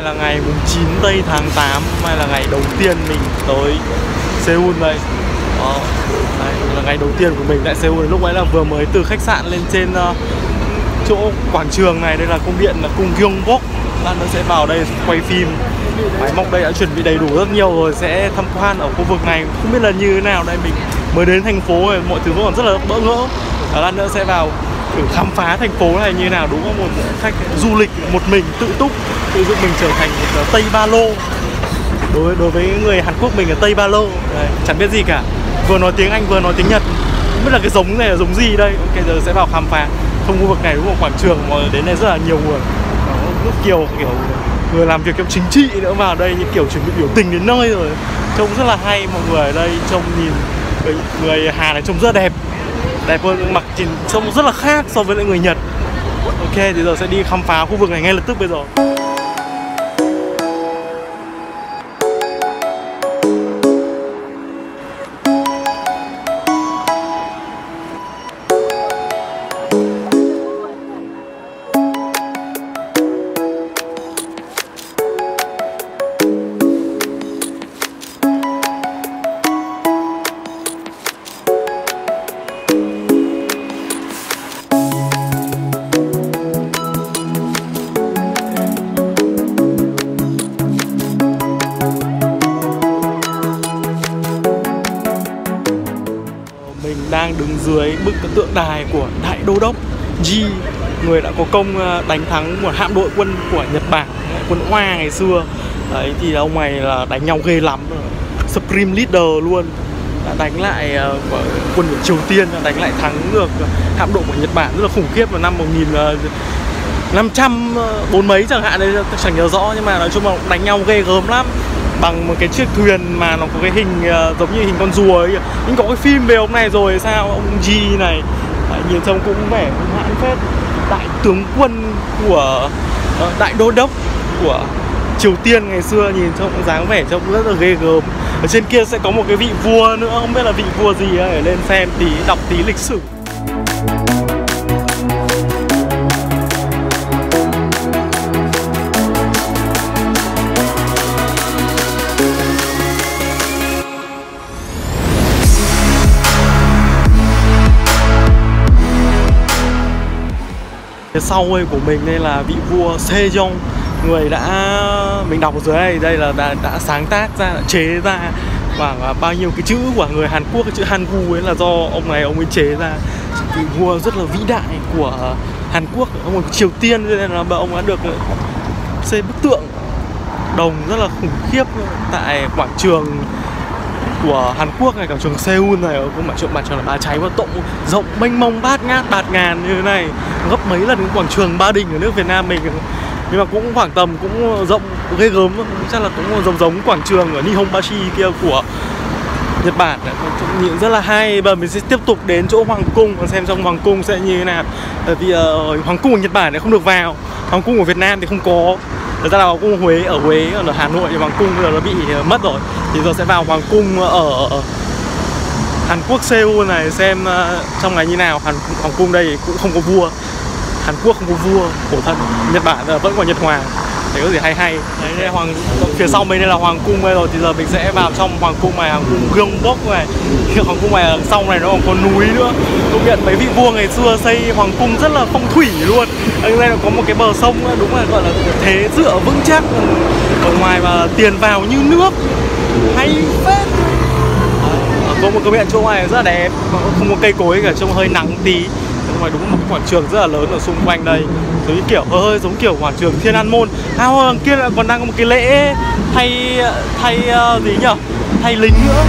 là ngày 9 tây tháng 8. Hôm nay là ngày đầu tiên mình tới Seoul đây. Đó, đây là ngày đầu tiên của mình tại Seoul. Lúc ấy là vừa mới từ khách sạn lên trên chỗ quảng trường này. Đây là cung điện là cung Gyeongbok. Lát nữa sẽ vào đây quay phim. Máy móc đây đã chuẩn bị đầy đủ rất nhiều rồi. Sẽ tham quan ở khu vực này. Không biết là như thế nào đây. Mình mới đến thành phố rồi, mọi thứ vẫn còn rất là bỡ ngỡ. Lát nữa sẽ vào thử khám phá thành phố này như thế nào. Đúng là một khách du lịch một mình tự túc, tự dựng mình trở thành một Tây Ba Lô. Đối với người Hàn Quốc mình là Tây Ba Lô. Đấy, chẳng biết gì cả, vừa nói tiếng Anh vừa nói tiếng Nhật. Không biết là cái giống này là giống gì đây. Ok, giờ sẽ vào khám phá. Trong khu vực này đúng là quảng trường mà đến đây rất là nhiều người. Nước kiểu người làm việc trong chính trị nữa vào đây, như kiểu chuẩn bị biểu tình đến nơi rồi. Trông rất là hay, mọi người ở đây trông nhìn người Hàn này trông rất là đẹp. Đẹp hơn, mặc chỉ trông rất là khác so với lại người Nhật. Ok, thì giờ sẽ đi khám phá khu vực này ngay lập tức bây giờ. Đang đứng dưới bức tượng đài của Đại Đô đốc Ji, người đã có công đánh thắng một hạm đội quân của Nhật Bản, quân Hoa ngày xưa. Đấy, thì ông này là đánh nhau ghê lắm, Supreme Leader luôn. Đã đánh lại quân của Triều Tiên, đánh lại thắng được hạm đội của Nhật Bản rất là khủng khiếp vào năm 1540 mấy chẳng hạn, đấy chẳng nhớ rõ, nhưng mà nói chung là đánh nhau ghê gớm lắm. Bằng một cái chiếc thuyền mà nó có cái hình giống như hình con rùa ấy. Nhưng có cái phim về ông này rồi sao, ông Ji này. Đấy, nhìn trông cũng vẻ hung hãn phết. Đại tướng quân của Đại Đô đốc của Triều Tiên ngày xưa, nhìn trông dáng vẻ trông rất là ghê gớm. Ở trên kia sẽ có một cái vị vua nữa, không biết là vị vua gì ấy. Để lên xem tí, đọc tí lịch sử. Phía sau ấy của mình đây là vị vua Sejong, người mình đọc ở dưới này, đây là đã sáng tác ra, đã chế ra khoảng bao nhiêu cái chữ của người Hàn Quốc, cái chữ Hangul ấy là do ông này ông ấy chế ra. Vị vua rất là vĩ đại của Hàn Quốc, ông ở Triều Tiên, cho nên là ông đã được xây bức tượng đồng rất là khủng khiếp tại quảng trường của Hàn Quốc này, quảng trường Seoul này, ở quảng trường là Bá Cháy, và rộng mênh mông bát ngàn như thế này, gấp mấy lần cái quảng trường Ba Đình ở nước Việt Nam mình. Nhưng mà cũng khoảng tầm cũng rộng ghê gớm, chắc là cũng giống quảng trường ở Nihonbashi kia của Nhật Bản. Nhìn rất là hay. Bây giờ mình sẽ tiếp tục đến chỗ Hoàng cung và xem trong Hoàng cung sẽ như thế nào. Bởi vì Hoàng cung của Nhật Bản này không được vào, Hoàng cung của Việt Nam thì không có. Thật ra là Hoàng cung Huế ở Hà Nội thì Hoàng cung bây giờ nó bị mất rồi. Thì giờ sẽ vào Hoàng cung ở Hàn Quốc Seoul này xem trong ngày như nào. Hoàng cung đây cũng không có vua, Hàn Quốc không có vua, khổ thân. Nhật Bản vẫn còn Nhật Hoàng, để có gì hay. Đấy, phía sau mình đây là Hoàng cung đây rồi. Thì giờ mình sẽ vào trong Hoàng cung này, Hoàng cung Gyeongbok này. Hoàng cung này sau này nó còn có núi nữa. Công nhận mấy vị vua ngày xưa xây Hoàng cung rất là phong thủy luôn. Ở đây nó có một cái bờ sông, đúng là gọi là thế dựa vững chắc. Ở ngoài và tiền vào như nước, hay phết. Có một cái biển chỗ ngoài rất là đẹp, không có cây cối cả, trông hơi nắng tí. Ngoài đúng một cái quảng trường rất là lớn ở xung quanh đây, giống như kiểu hơi giống kiểu quảng trường Thiên An Môn. Đằng kia còn đang có một cái lễ thay gì nhỉ, thay lính nữa.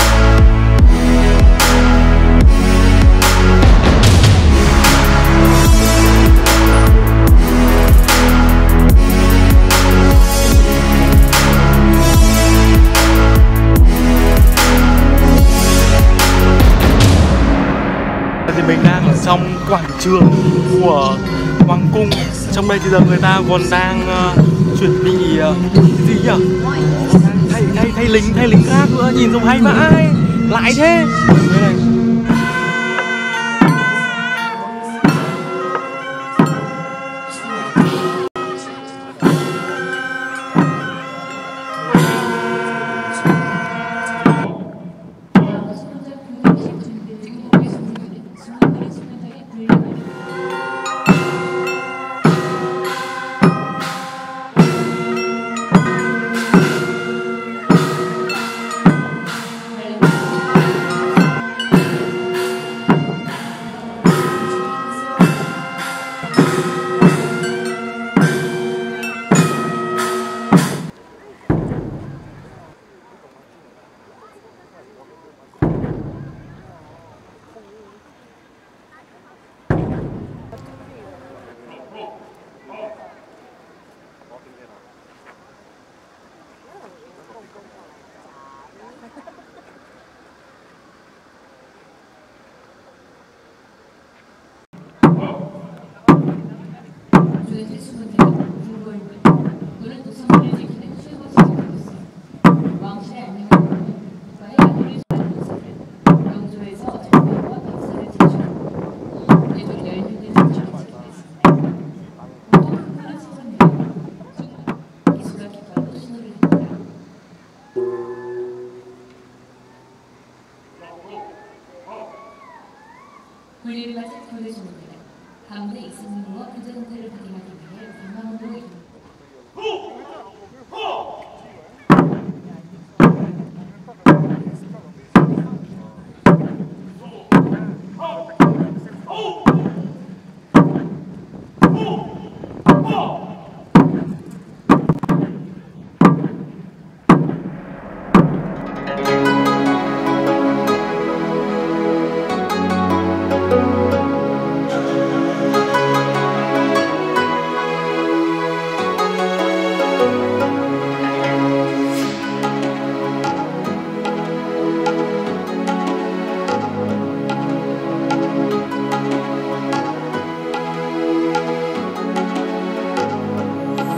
Thì mình đang ở trong quảng trường của Hoàng cung. Trong đây thì giờ người ta còn đang chuẩn bị cái gì nhỉ? Thay lính khác nữa, nhìn trông hay vãi, lại thế. Đây này.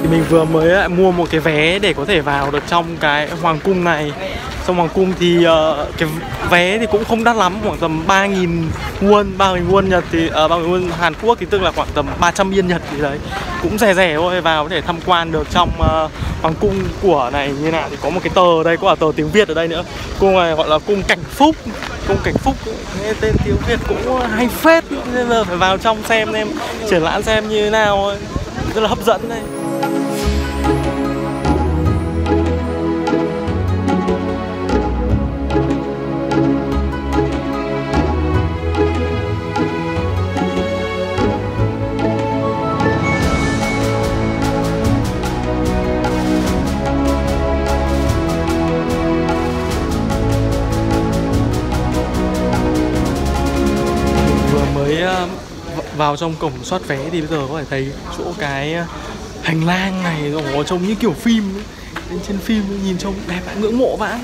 Thì mình vừa mới lại mua một cái vé để có thể vào được trong cái hoàng cung này. Trong hoàng cung thì cái vé thì cũng không đắt lắm, khoảng tầm 3.000 won, 3.000 won Nhật thì 3.000 won Hàn Quốc thì tức là khoảng tầm 300 yên Nhật thì đấy. Cũng rẻ rẻ thôi, vào có thể tham quan được trong hoàng cung của này như nào. Thì có một cái tờ đây, có cả tờ tiếng Việt ở đây nữa. Cung này gọi là cung Cảnh Phúc. Cung Cảnh Phúc, nghe tên tiếng Việt cũng hay phết, nên là phải vào trong xem triển lãm xem như thế nào, rất là hấp dẫn đây. Vào trong cổng soát vé thì bây giờ có thể thấy chỗ cái hành lang này nó trông như kiểu phim ấy. Lên trên phim nhìn trông đẹp vãi, ngưỡng mộ vãi.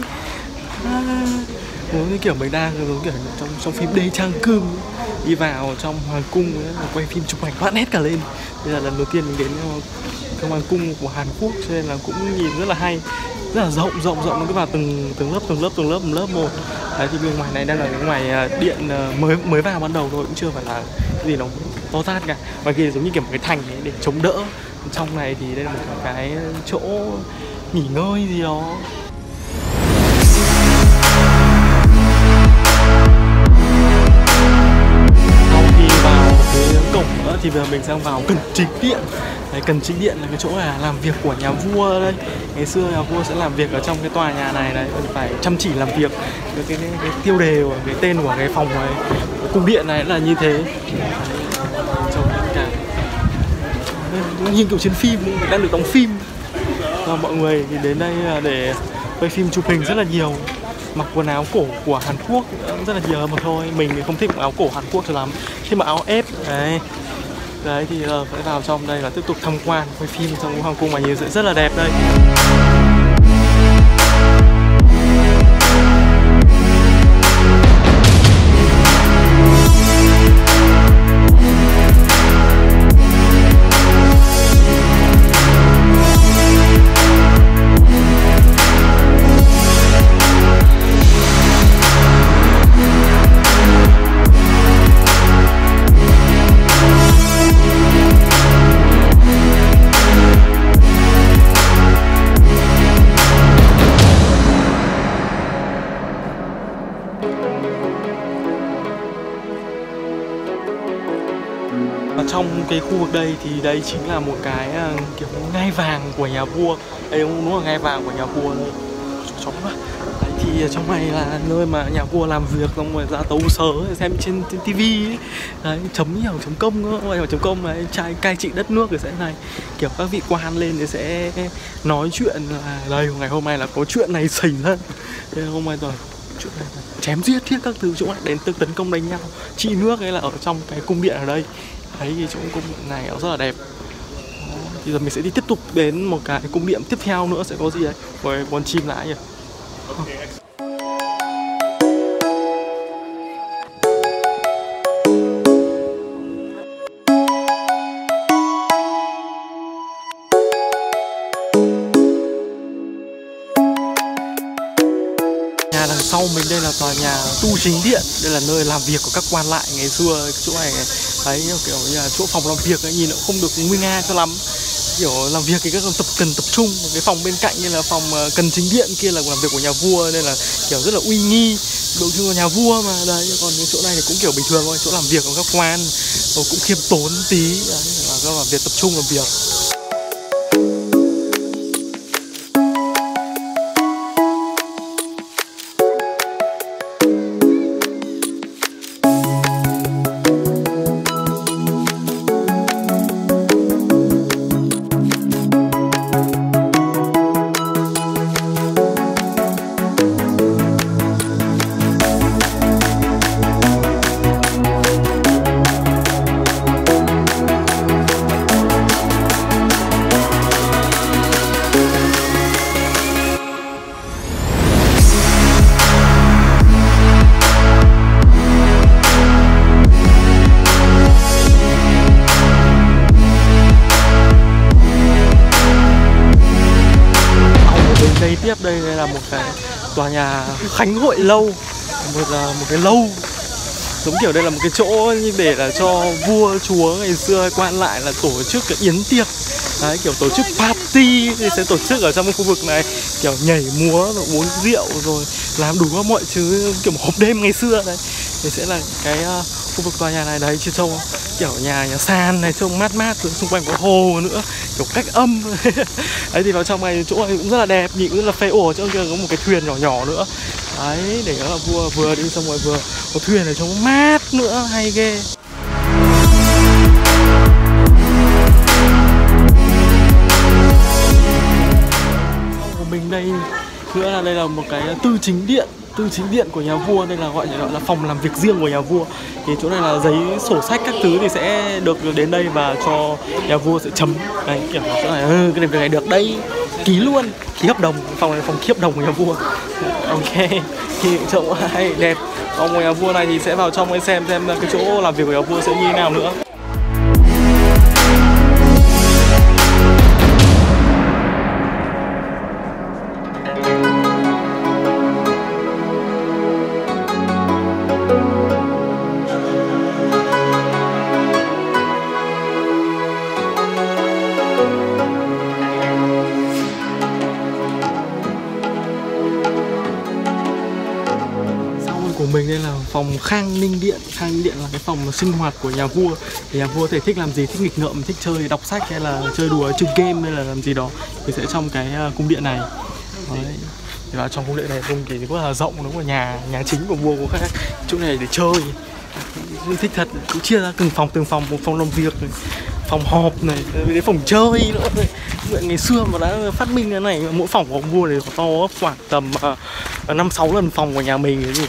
Như kiểu mình đang giống kiểu trong phim Đế Trang Cương đi vào trong hoàng cung ấy, quay phim chụp ảnh phát nét cả lên. Đây là lần đầu tiên mình đến cái hoàng cung của Hàn Quốc, cho nên là cũng nhìn rất là hay, rất là rộng nó cứ vào từng lớp một. Đấy, thì bên ngoài này đang là cái ngoài điện mới vào ban đầu thôi, cũng chưa phải là cái gì nó to tát cả. Ngoài kia giống như kiểu một cái thành ấy để chống đỡ. Trong này thì đây là một cái chỗ nghỉ ngơi gì đó. Sau khi vào cái cổng nữa thì bây giờ mình sang vào cần chính điện. Đấy, cần chính điện là cái chỗ là làm việc của nhà vua đây. Ngày xưa nhà vua sẽ làm việc ở trong cái tòa nhà này đấy, phải chăm chỉ làm việc. Cái tiêu đề của cái tên của cái phòng này, cung điện này là như thế. Trông cả nhìn kiểu trên phim, đang được đóng phim. Và mọi người thì đến đây để quay phim chụp hình rất là nhiều. Mặc quần áo cổ của Hàn Quốc rất là nhiều mà thôi. Mình thì không thích mặc áo cổ Hàn Quốc cho lắm, thích mặc áo ép đấy. Đấy thì phải vào trong đây và tiếp tục tham quan quay phim trong hoàng cung mà nhìn rất là đẹp đây. Trong cái khu vực đây thì đây chính là một cái kiểu ngai vàng của nhà vua. Đây đúng là ngai vàng của nhà vua thôi. Chó mà. Đấy, thì trong này là nơi mà nhà vua làm việc, xong rồi ra tấu sớ xem trên tivi ấy. Đấy, chấm nhiều chấm công nữa, chấm công đấy, trai cai trị đất nước thì sẽ này, kiểu các vị quan lên thì sẽ nói chuyện là đây ngày hôm nay là có chuyện này xảy ra. Đây hôm nay rồi chuyện này chém giết thiết các thứ, chỗ này đến tấn công đánh nhau, trị nước ấy là ở trong cái cung điện ở đây. Thấy cái chỗ cung điện này nó rất là đẹp. Đó. Thì giờ mình sẽ đi tiếp tục đến một cái cung điện tiếp theo nữa, sẽ có gì đấy. Rồi con chim lại nhỉ. Đằng sau mình đây là tòa nhà tu chính điện, đây là nơi làm việc của các quan lại ngày xưa. Cái chỗ này đấy kiểu như là chỗ phòng làm việc ấy, nhìn nó không được nguy nga cho lắm, kiểu làm việc thì các cần tập trung. Cái phòng bên cạnh như là phòng cần chính điện kia là làm việc của nhà vua, nên là kiểu rất là uy nghi, tượng trưng của nhà vua mà đấy. Còn cái chỗ này thì cũng kiểu bình thường thôi, chỗ làm việc của các quan cũng khiêm tốn tí đấy, là các làm việc tập trung làm việc. kế tiếp đây là một cái tòa nhà Khánh Hội Lâu, một cái lâu giống kiểu đây là một cái chỗ như để là cho vua chúa ngày xưa quan lại là tổ chức cái yến tiệc đấy, kiểu tổ chức party thì sẽ tổ chức ở trong cái khu vực này, kiểu nhảy múa rồi uống rượu rồi làm đủ các mọi thứ kiểu một hộp đêm ngày xưa đấy. Thì sẽ là cái khu vực tòa nhà này đấy, chứ trông kiểu nhà sàn này trông mát mát, rồi xung quanh có hồ nữa, kiểu cách âm đấy. Thì vào trong này chỗ này cũng rất là đẹp, nhìn cũng rất là phê. Ồ, chỗ kia có một cái thuyền nhỏ nhỏ nữa đấy, để là vua vừa đi xong rồi vừa có thuyền này trông mát nữa, hay ghê. Của mình đây nữa là đây là một cái tư chính điện của nhà vua. Đây là gọi là phòng làm việc riêng của nhà vua. Thì chỗ này là giấy sổ sách các thứ thì sẽ được đến đây và cho nhà vua sẽ chấm đấy, kiểu chỗ này cái việc này được đây, ký luôn, ký hợp đồng. Phòng này là phòng ký hợp đồng của nhà vua. Ok, thì chỗ hay đẹp. Còn nhà vua này thì sẽ vào trong để xem cái chỗ làm việc của nhà vua sẽ như thế nào nữa. Của mình đây là phòng Khang Ninh Điện. Khang Ninh Điện là cái phòng sinh hoạt của nhà vua. Thì nhà vua thể thích làm gì, thích nghịch ngợm, thích chơi đọc sách hay là chơi đùa, chơi game hay là làm gì đó thì sẽ trong cái cung điện này. Đấy. Thì vào trong cung điện này không chỉ rất là rộng, đúng là nhà chính của vua có khác. Chỗ này để chơi, thích thật. Cũng chia ra từng phòng, một phòng làm việc này, phòng họp này, đến phòng chơi nữa. Ngày xưa mà đã phát minh cái này, mỗi phòng của ông vua này to khoảng tầm 5-6 lần phòng của nhà mình cái gì.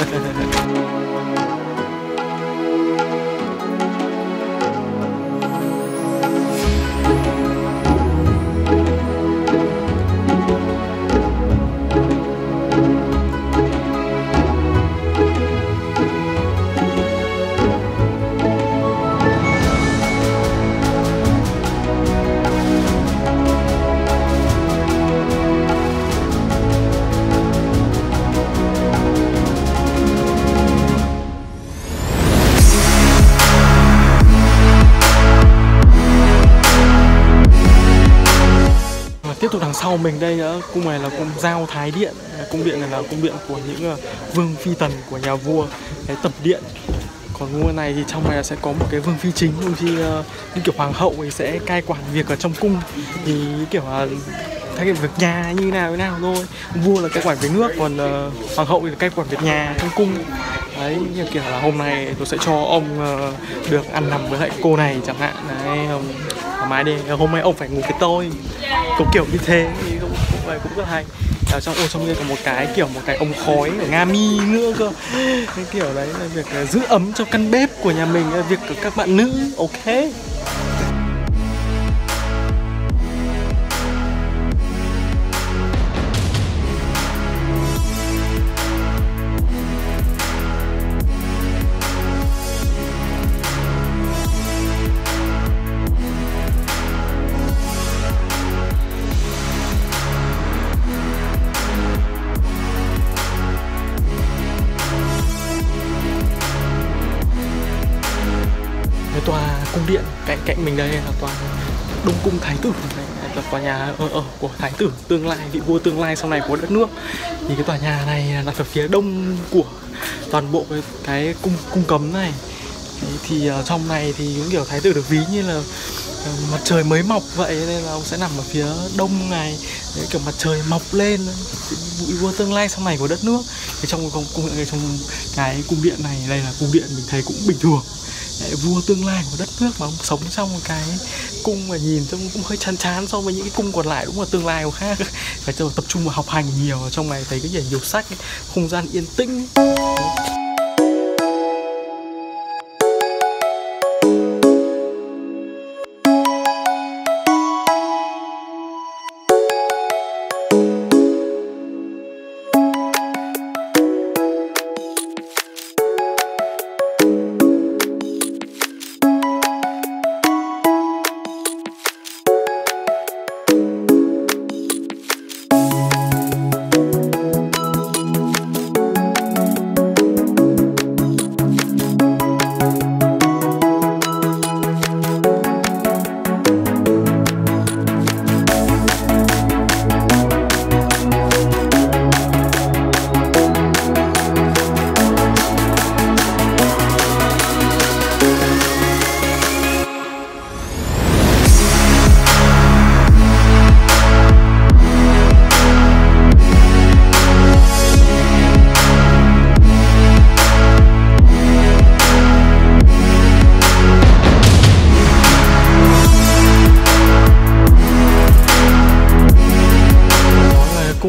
Tiếp tục đằng sau mình đây nữa, cung này là cung Giao Thái Điện. Cung điện này là cung điện của những vương phi tần của nhà vua, cái tập điện. Còn ngôi này thì trong này sẽ có một cái vương phi chính, vương phi như kiểu hoàng hậu thì sẽ cai quản việc ở trong cung, thì kiểu thay việc nhà như nào thôi. Vua là cai quản việc nước, còn hoàng hậu thì cai quản việc nhà trong cung. Đấy, như kiểu là hôm nay tôi sẽ cho ông được ăn nằm với lại cô này chẳng hạn. Đấy, mai đi, hôm nay ông phải ngủ với tôi. Có kiểu như thế thì cũng rất hay. Ở trong đây có một cái ống khói của Nga Mi nữa cơ. Cái kiểu đấy là việc giữ ấm cho căn bếp của nhà mình, là việc của các bạn nữ. Ok. Cái tòa cung điện cạnh mình đây là tòa Đông Cung Thái Tử, là tòa nhà ở của Thái Tử tương lai, vị vua tương lai sau này của đất nước. Thì cái tòa nhà này là ở phía đông của toàn bộ cái cung cấm này. Thì trong này thì những kiểu Thái Tử được ví như là mặt trời mới mọc vậy, nên là ông sẽ nằm ở phía đông này. Đấy, kiểu mặt trời mọc lên, vị vua tương lai sau này của đất nước. Thì trong cái cung điện này, đây là cung điện mình thấy cũng bình thường. Đấy, vua tương lai của đất nước mà ông sống trong một cái cung mà nhìn trông cũng hơi chán so với những cái cung còn lại, đúng là tương lai của khác. Phải tập trung vào học hành nhiều. Ở trong này thấy cái gì nhiều sách, không gian yên tĩnh.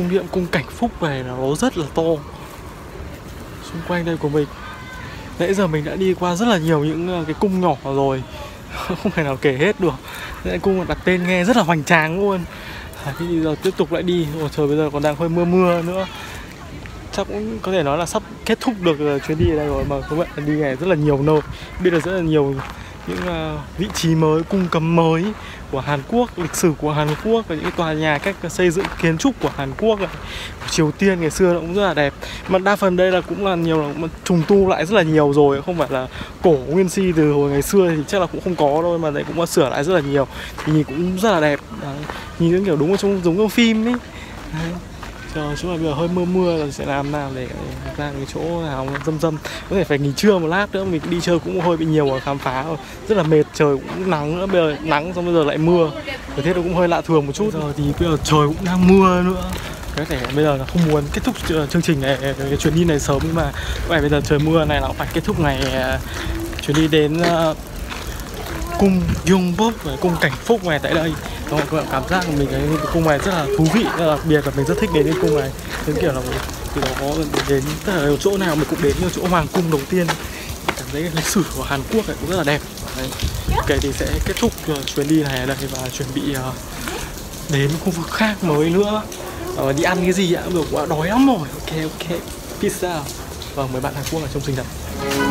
cung điện cung Cảnh Phúc này là nó rất là to. Xung quanh đây của mình nãy giờ mình đã đi qua rất là nhiều những cái cung nhỏ rồi, không thể nào kể hết được. Cái cung đặt tên nghe rất là hoành tráng luôn. Thì bây giờ tiếp tục lại đi. Ôi trời, bây giờ còn đang hơi mưa mưa nữa. Chắc cũng có thể nói là sắp kết thúc được chuyến đi ở đây rồi. Mà các bạn đi này rất là nhiều nơi, biết được rất là nhiều những vị trí mới, cung cấm mới của Hàn Quốc, lịch sử của Hàn Quốc, và những cái tòa nhà, cách xây dựng kiến trúc của Hàn Quốc này. Triều Tiên ngày xưa nó cũng rất là đẹp. Mà đa phần đây là cũng là nhiều là trùng tu lại rất là nhiều rồi, không phải là cổ nguyên si từ hồi ngày xưa thì chắc là cũng không có đâu, mà đây cũng có sửa lại rất là nhiều. Thì nhìn cũng rất là đẹp. Đấy. Nhìn giống kiểu đúng giống trong phim ấy. Đấy. Chỗ này bây giờ hơi mưa mưa rồi, sẽ làm nào để ra cái chỗ nào râm râm. Có thể phải nghỉ trưa một lát nữa, mình đi chơi cũng hơi bị nhiều và khám phá rồi. Rất là mệt, trời cũng nắng nữa, bây giờ nắng xong bây giờ lại mưa. Thời tiết nó cũng hơi lạ thường một chút. Giờ thì bây giờ trời cũng đang mưa nữa. Có thể bây giờ là không muốn kết thúc chương trình này, cái chuyến đi này sớm, nhưng mà bây giờ trời mưa này là phải kết thúc ngày chuyến đi đến cung Gyeongbok, cung Cảnh Phúc này tại đây. Các bạn cảm giác của mình cái cung này rất là thú vị, rất là đặc biệt, và mình rất thích đến cái cung này. Giống kiểu là từ đó có đến tất cả chỗ nào mình cũng đến, như chỗ Hoàng cung đầu tiên. Cảm thấy lịch sử của Hàn Quốc này cũng rất là đẹp. Đấy. Ok, thì sẽ kết thúc chuyến đi này ở đây và chuẩn bị đến khu vực khác mới nữa. Đi ăn cái gì ạ? Được quá, đói lắm rồi. Ok, peace out. Vâng, mấy bạn Hàn Quốc ở trong sinh thật.